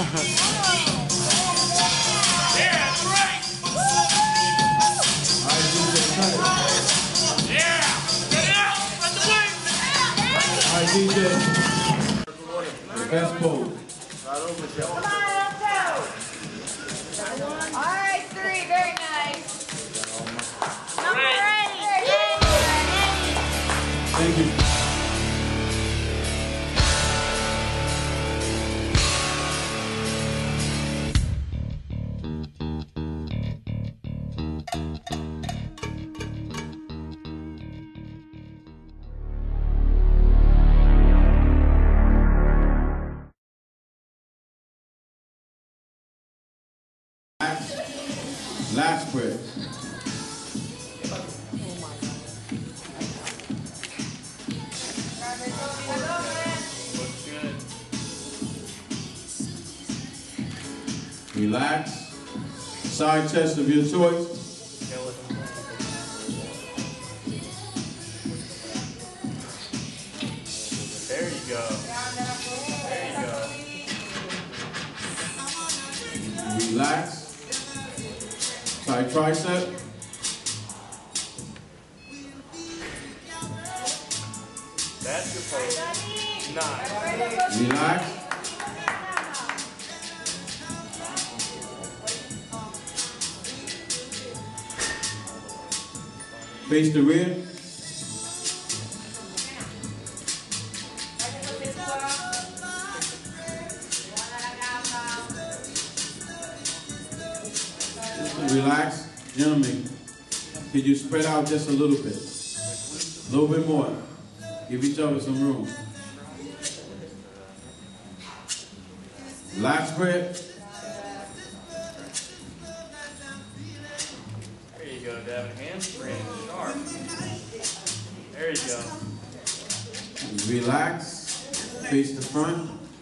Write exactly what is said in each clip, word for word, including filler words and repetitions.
that's right. Yeah. Get it out. Let the wing. All right, D J. The best pose. Come on, let's go. All right, three, very nice. Number eight. Thank you. Last spread. Relax. Side chest of your choice. There you go. There you go. Relax. Side tricep. That's your pose. Nice. Relax. Face the rear. Relax. Gentlemen, could you spread out just a little bit? A little bit more. Give each other some room. Lat spread. There you go, Devin. Hamstring sharp. There you go. Relax. Face the front.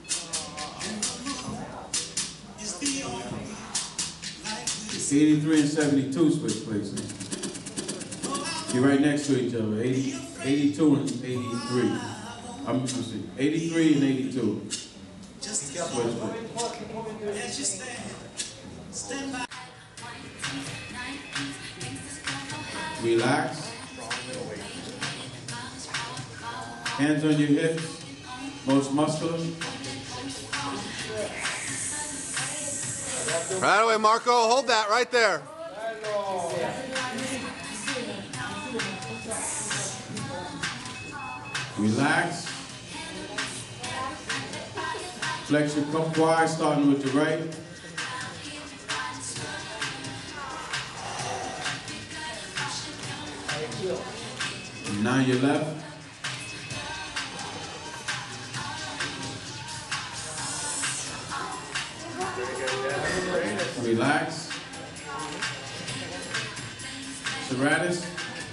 eighty-three and seventy-two switch places. You're right next to each other. eighty, eighty-two and eighty-three. I'm see, eighty-three and eighty-two. Switch places. Relax. Hands on your hips. Most muscular. Right away, Marco. Hold that right there. Relax. Flex your cup wide, starting with the right. And now your left. Relax. Serratus.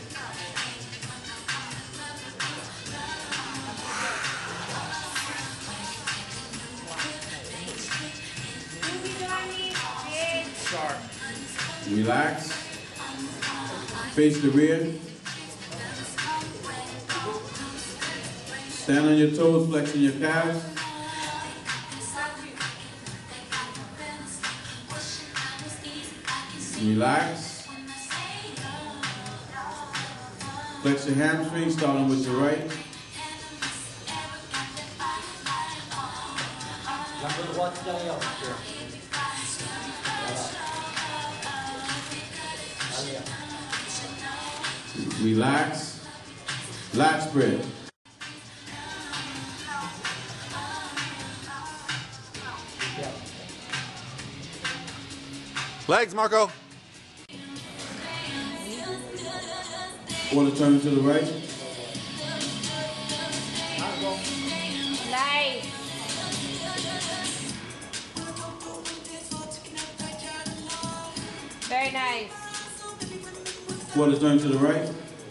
Relax. Face the rear. Stand on your toes, flexing your calves. Relax. Flex your hamstring, starting with your right. Relax. Lat spread. Legs, Marco. Quarter turn to the right. Nice. Very nice. Quarter turn to the right.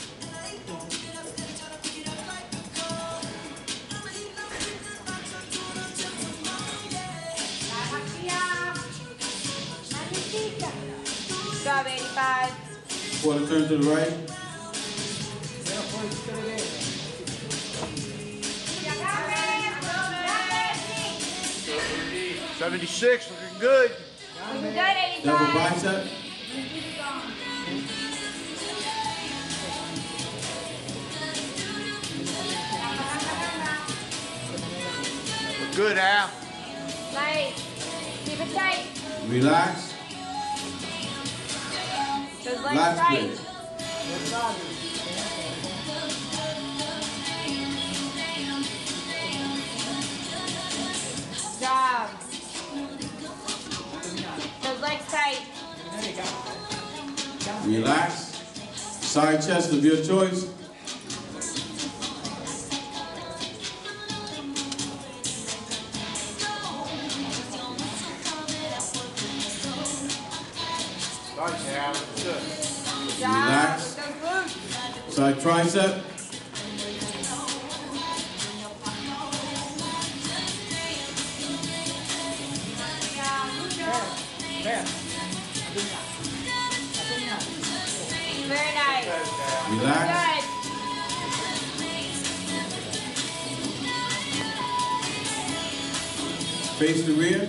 Job eighty-five. Quarter turn to the right. seventy-six, looking good. Looking good, Double eighty-five. bicep. Good, Al. Nice. Keep it tight. Relax. Those legs Last tight. grip. Job. Those legs tight. Relax. Side chest of your choice. Nice, Al. Good. Job. Relax. With those glutes. Side tricep. Very nice. Relax. Good. Face the rear.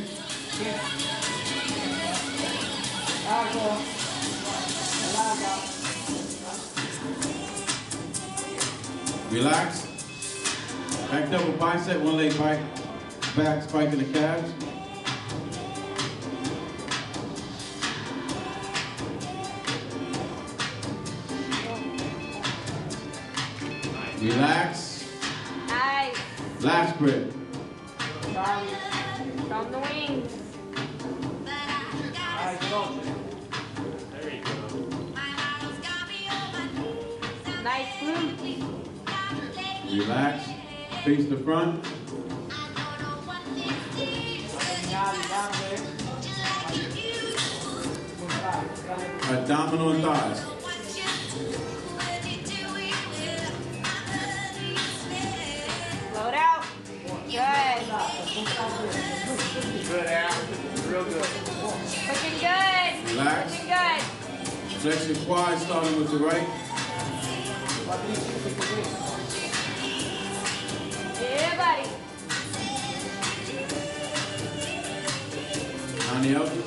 Relax. Back double bicep, one leg back, back spiking the calves. Relax. Nice. Last grip. From the wings. There you go. Nice glutes. Relax. Face the front. Abdominal and thighs. Load out. Good. Good, Al. Real good. Looking good. Relax. Looking good. Flex your quads starting with the right. Yeah, buddy. On the elbows.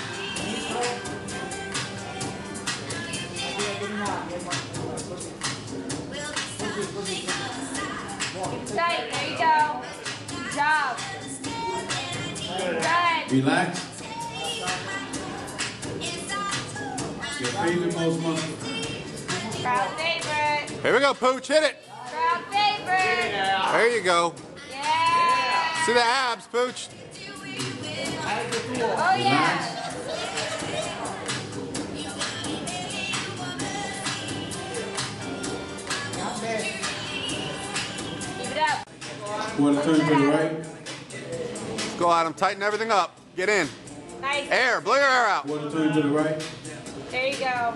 Keep tight. There you go. Good job. Good. Relax. Your favorite most muscle. Crowd favorite. Here we go, Pooch. Hit it. Crowd favorite. There you go. Yeah. See the abs, Pooch. Oh, yeah. Keep it up. Quarter turn to the right. Let's go, Adam. Tighten everything up. Get in. Nice. Air. Blow your air out. Quarter turn to the right. There you go.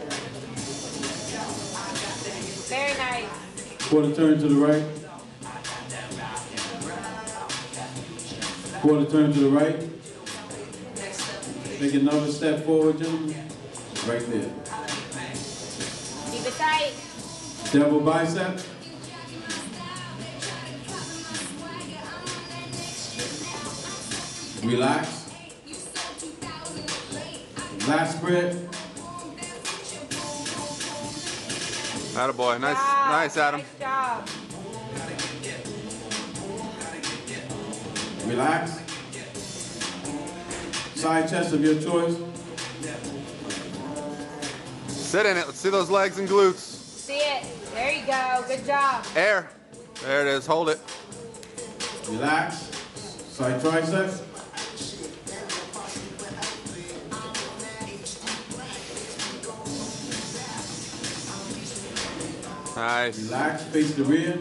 Very nice. Quarter turn to the right. Quarter turn to the right. Take another step forward, gentlemen. Right there. Keep it tight. Double bicep. Relax. Last spread. Attaboy. Nice, Job. nice, Adam. Nice job. Relax. Side chest of your choice. Sit in it. Let's see those legs and glutes. See it. There you go. Good job. Air. There it is. Hold it. Relax. Side tricep. Nice. Relax. Face the rear.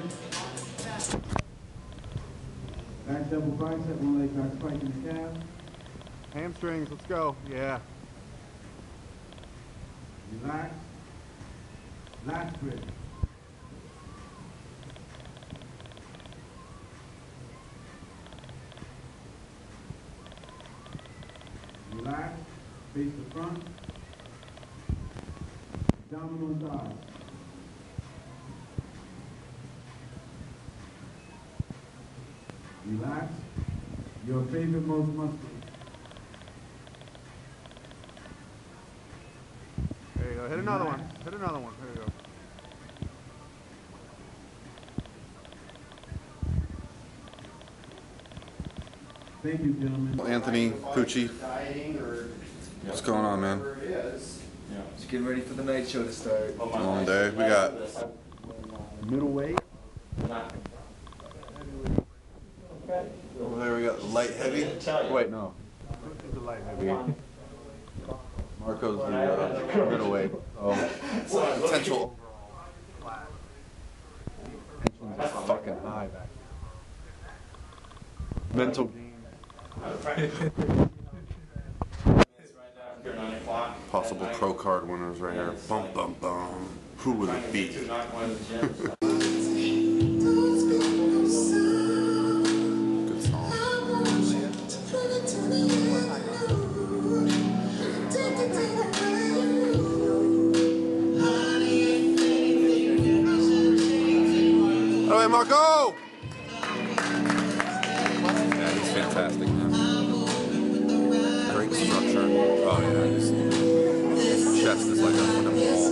Back double bicep. One leg back spiking the calf. Hamstrings. Let's go. Yeah. Relax. Last grip. Relax. Face the front. Abdominal thighs. Relax. Your favorite most muscular. There you go. Hit another one. Hit another one. There you go. Thank you, gentlemen. Anthony Pucci. What's going on, man? Just getting ready for the night show to start. Long day. We got Middleweight. over there. We got light heavy. Wait, no. Pucci's the light heavy. Marco's the uh, middleweight. Oh, potential. Tensions are fucking high back. Mental game. Possible pro card winners right here. Bum bum bum. Who will it be? Good song. All right, Marco. Yeah, he's fantastic, man. Great structure. Oh yeah, his, his chest is like a fucking wall.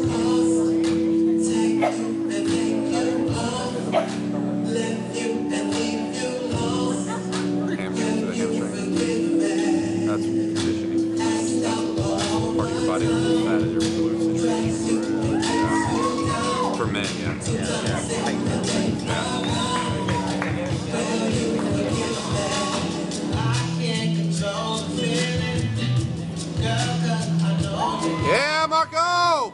Hamstring to the hamstring. That's conditioning. Part of your body that is your glutes and your yeah. For men, yeah. Yeah. Yeah, Marco!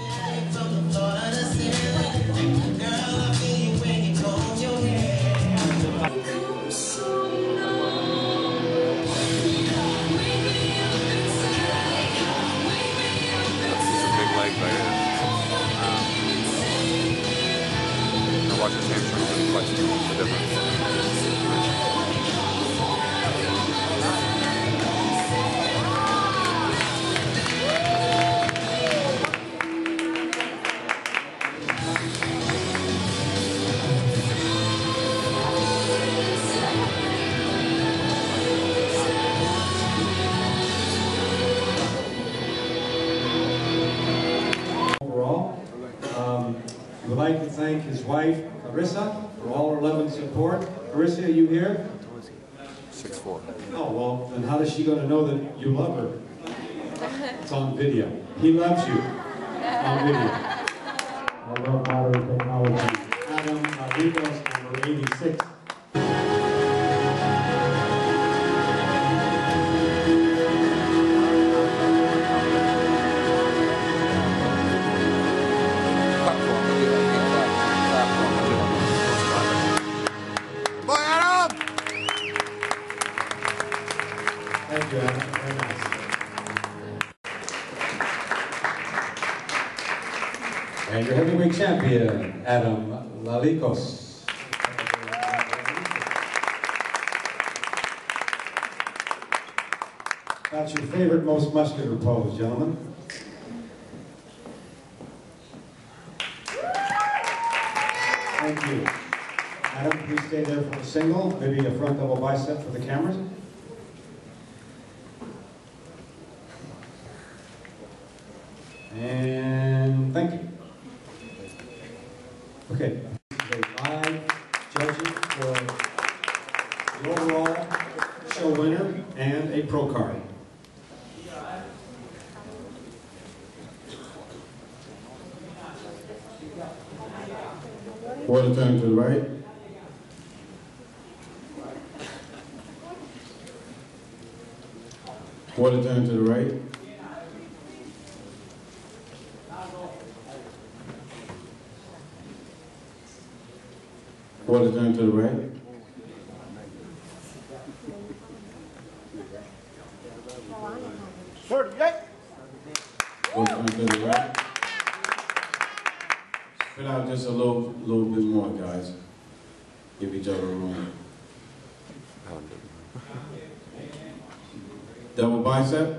Watch his hamstrings and flex the difference. Overall, um, we would like to thank his wife, Carissa, for all her love and support. Carissa, are you here? six four. Oh, well, then how is she going to know that you love her? It's on video. He loves you. On video. I love modern technology. Adam Rodriguez, number eighty-six. Thank you, Adam. Very nice. And your heavyweight champion, Adam Lalikos. That's your favorite, most muscular pose, gentlemen. Thank you. Adam, please stay there for a single, maybe a front double bicep for the cameras. And thank you. Okay, this is a live judging for the overall show winner and a pro card. Quarter turn to the right. Quarter turn to the right. Quarter turn to the right. Quarter turn to the right. Spit out just a little, little bit more, guys. Give each other room. Double bicep.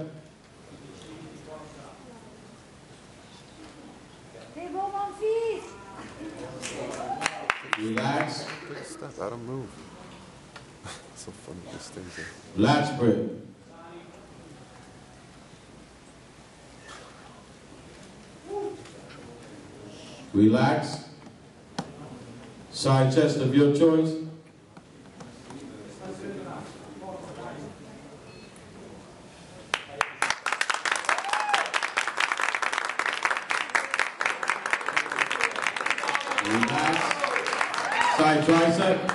Relax. Good stuff. Adam, move. So funny. Just Lat spread. Relax. Side chest of your choice. Relax. Side tricep.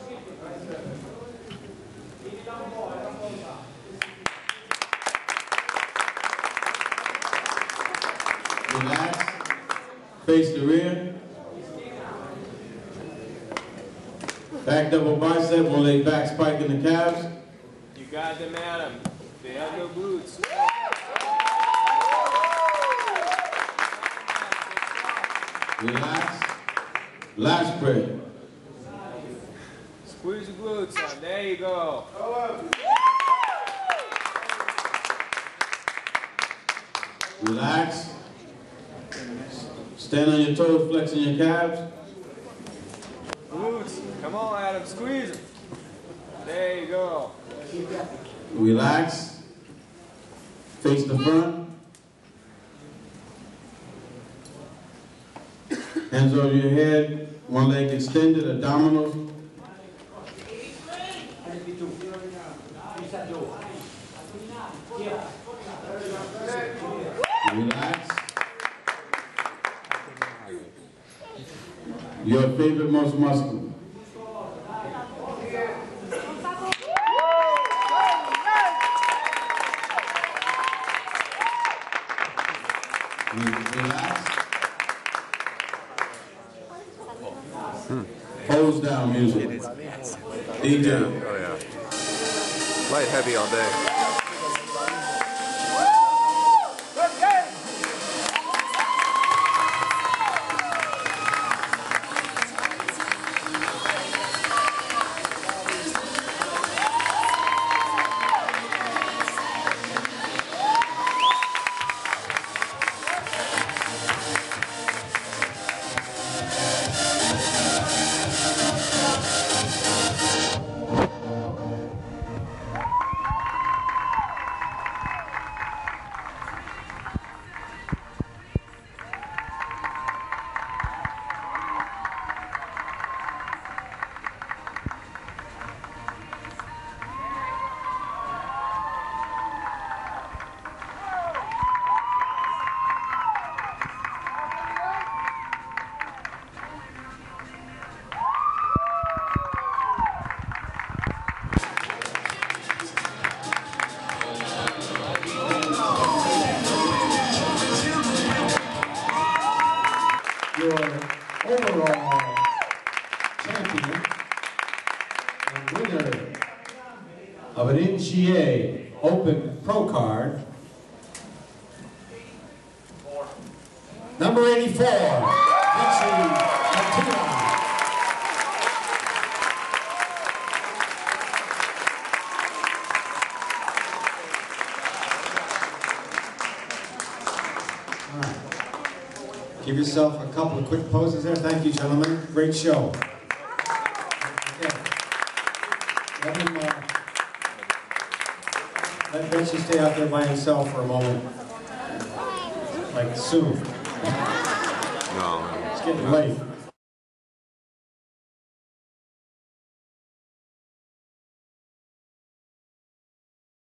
Relax. Face the rear. Back double bicep, one leg back spike in the calves. You got them, Adam. They have no boots. Relax. Lat spread. Squeeze the glutes on. There you go. Relax. Stand on your toes, flexing your calves. Glutes. Come on, Adam. Squeeze them. There you go. Relax. Face the front. Hands over your head. One leg extended, abdominals. Relax. Your favorite most muscle. Relax. Pose down music. D J. Oh yeah. Light heavy all day. Your overall champion and winner of an N G A Open Pro Card, number eighty-four, Dixie Martina. All right. Give yourself a couple of quick poses there. Thank you, gentlemen. Great show. Okay. Let him, uh, let Betsy stay out there by himself for a moment. Like soon. No. It's getting late.